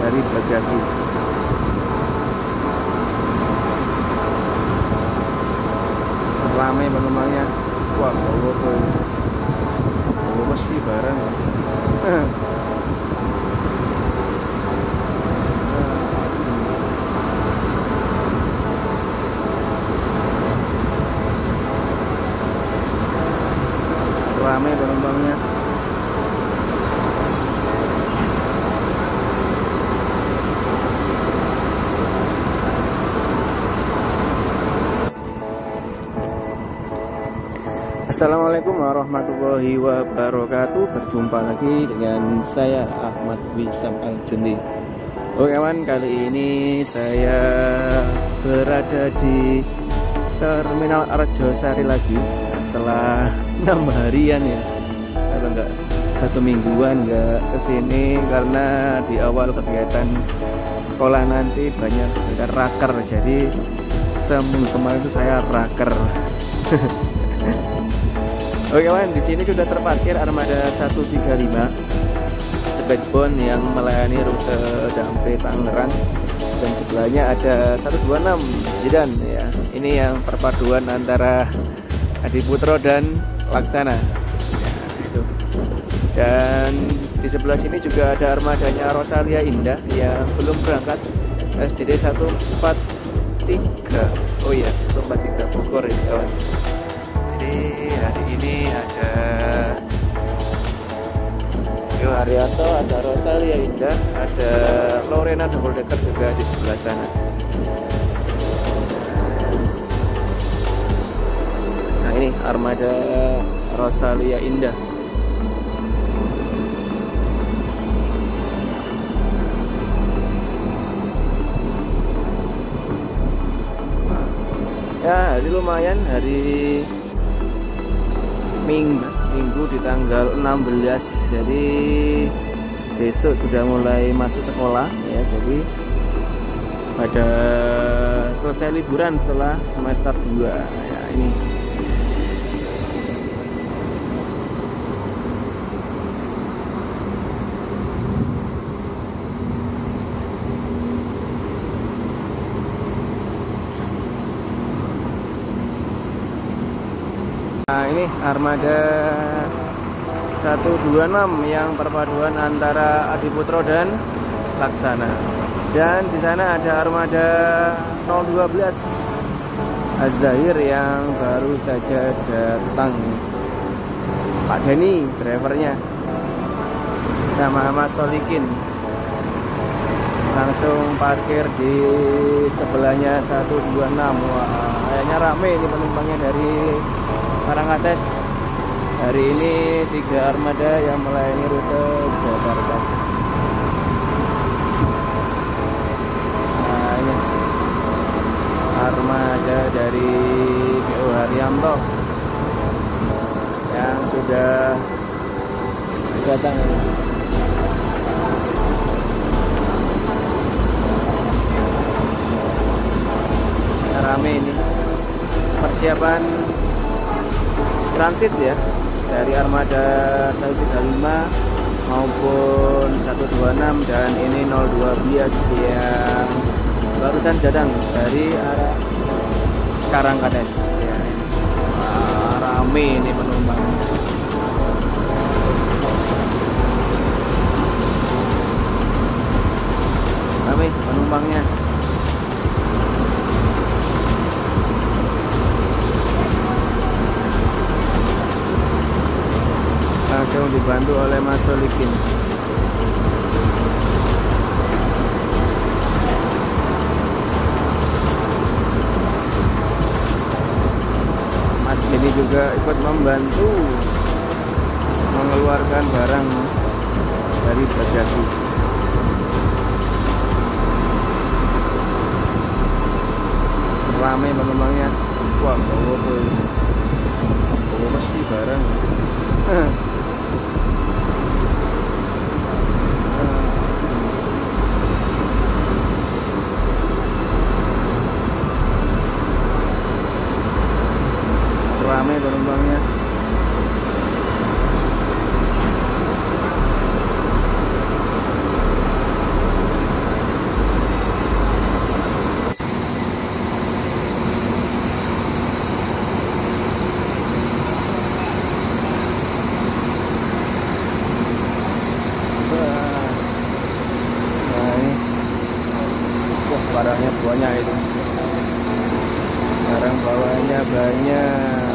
dari bagasi. Ramai penumpangnya. Wah, bawa mesti barang. Ramai penumpangnya. Assalamualaikum warahmatullahi wabarakatuh. Berjumpa lagi dengan saya Ahmad Wisam Al-Jundi. Oke kawan, kali ini saya berada di Terminal Arjosari lagi setelah 6 harian ya, atau enggak 1 mingguan enggak kesini karena di awal kegiatan sekolah nanti banyak raker, jadi seminggu kemarin itu saya raker. Oke kawan, di sini sudah terparkir armada 135 backbone yang melayani rute Dampe Tangerang, dan sebelahnya ada 126 Zidan ya. Ini yang perpaduan antara Adiputro dan Laksana ya, itu. Dan di sebelah sini juga ada armadanya Rosalia Indah yang belum berangkat, SDD 143. Oh iya, 143 Bogor ya kawan. Jadi hari ini ada Yo Haryanto, ada Rosalia Indah, ada Lorena double decker juga di sebelah sana. Nah ini armada Rosalia Indah. Ya hari lumayan, hari Minggu di tanggal 16, jadi besok sudah mulai masuk sekolah ya, jadi pada selesai liburan setelah semester 2 ya. Ini nah ini armada 126 yang perpaduan antara Adiputro dan Laksana. Dan di sana ada armada 012 Az-Zahir yang baru saja datang. Pak Denny drivernya sama Mas Solikin langsung parkir di sebelahnya 126. Wah, kayaknya rame ini penumpangnya dari Karangkates. Hari ini 3 armada yang melayani rute Jakarta. Nah ini armada dari Yo Haryanto yang sudah datang. Rame ini persiapan transit ya, dari armada 135 maupun 126, dan ini 012 yang barusan datang dari arah Karangkates ya. Wah, rame ini penumpang. Rame penumpangnya. Langsung dibantu oleh Mas Solikin. Mas Denny juga ikut membantu mengeluarkan barang dari bagasi. Ramai penumpangnya. Wah, bawa mesti barang. Ramai penumpangnya. banyak itu, barang bawaannya banyak.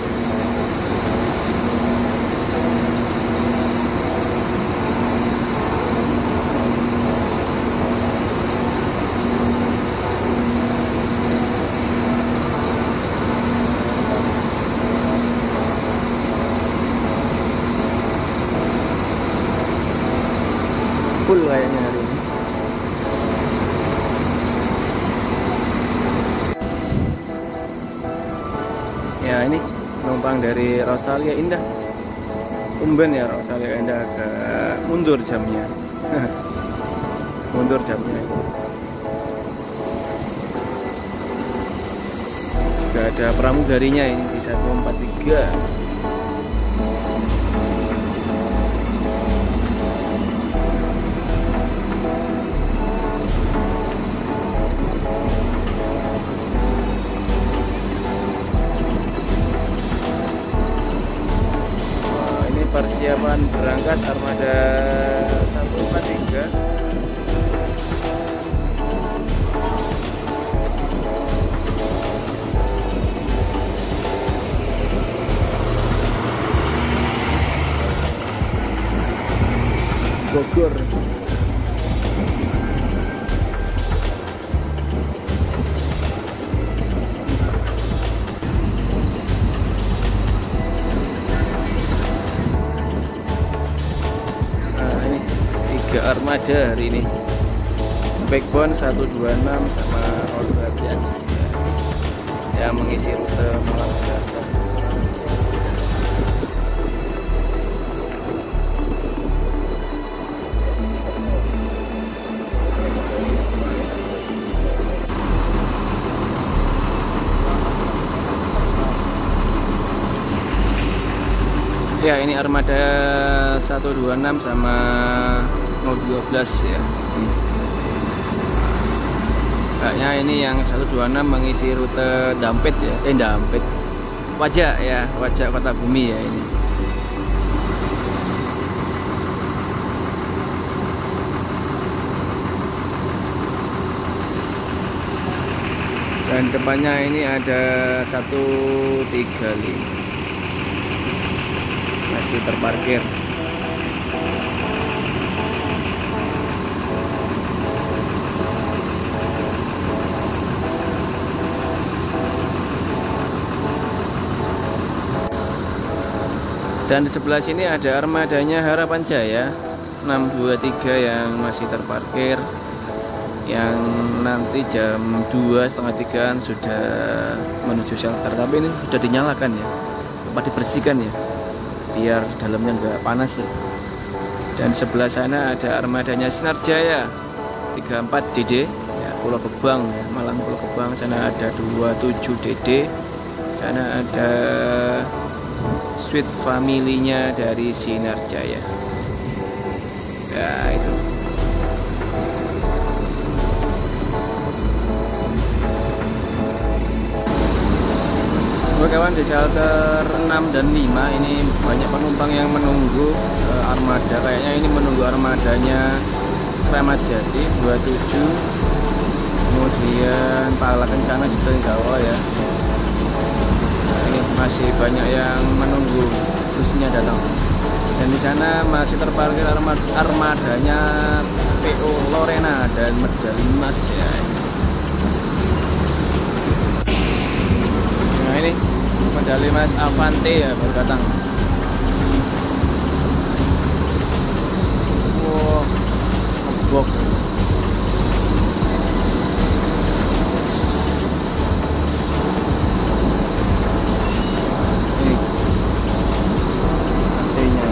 Full kayaknya hari ini. Ya ini penumpang dari Rosalia Indah. Tumben ya Rosalia Indah agak mundur jamnya. Mundur jamnya itu. Juga ada pramugarinya ini di 143. Persiapan berangkat armada 143. Bogor. Armada hari ini, backbone 126 sama roll 12 yang mengisi rute Malang Jakarta. Ya ini armada 126 sama 012 ya. Kayaknya ini yang 126 mengisi rute Dampit ya. Dampit. Wajak ya, Wajak Kota Bumi ya ini. Dan depannya ini ada 135. Masih terparkir. Dan di sebelah sini ada armadanya Harapan Jaya 623 yang masih terparkir, yang nanti jam 2:30 sudah menuju shelter. Tapi ini sudah dinyalakan ya, apa dibersihkan ya, biar dalamnya nggak panas ya. Dan sebelah sana ada armadanya Sinar Jaya 34 DD ya, Pulau Gebang ya, Malang Pulau Gebang. Sana ada 27 DD, sana ada Sweet Family-nya dari Sinar Jaya. Ya itu. Oke kawan, di shelter 6 dan 5 ini banyak penumpang yang menunggu armada. Kayaknya ini menunggu armadanya Kramat Jati 27, kemudian Pahala Kencana juga di Jawa ya. Nah, ini masih banyak yang menunggu busnya datang. Dan di sana masih terparkir armadanya PO Lorena dan Medali Emas ya. Nah ini Medali Emas Avante ya baru datang. Wow, ngebok. Ini AC-nya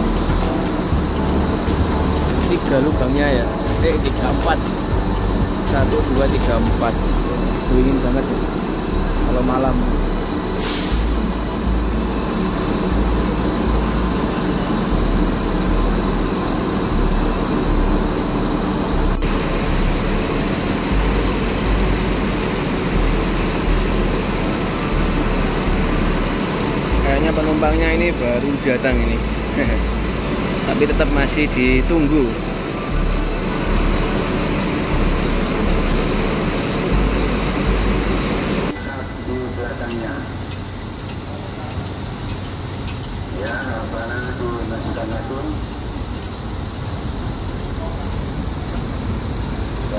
3 lubangnya ya. 34 1, 2, 3, 4. Dingin banget ya kalau malam. Kayaknya penumpangnya ini baru datang ini. Tapi tetap masih ditunggu.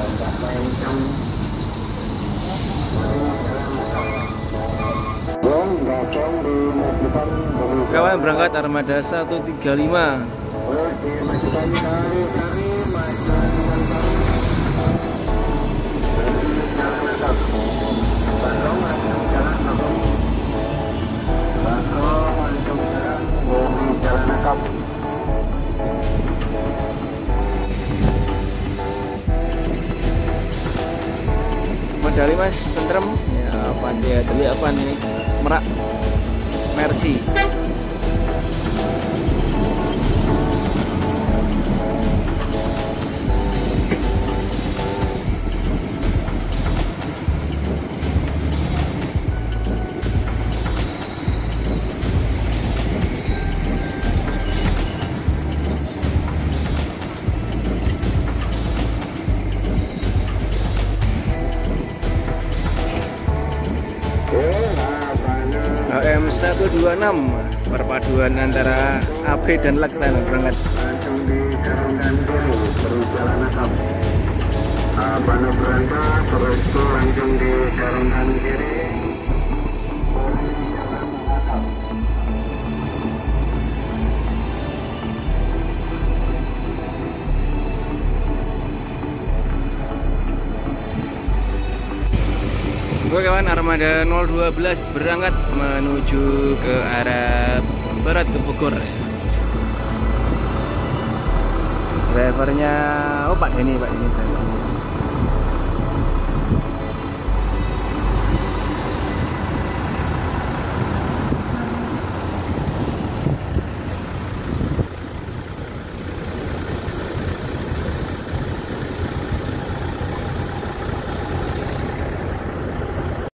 Kawan berangkat armada 135. Medali mas, tentrem ya, apaan dia tadi apaan ini, Merak Mercy. HM126 perpaduan antara AP dan Laksana berangkat. Langsung di Garungan kiri berjalan asap. Bana berangkat terus langsung di Garungan kiri. Oke kawan, armada 012 berangkat menuju ke arah barat ke Bogor. Drivernya, oh Pak Denny.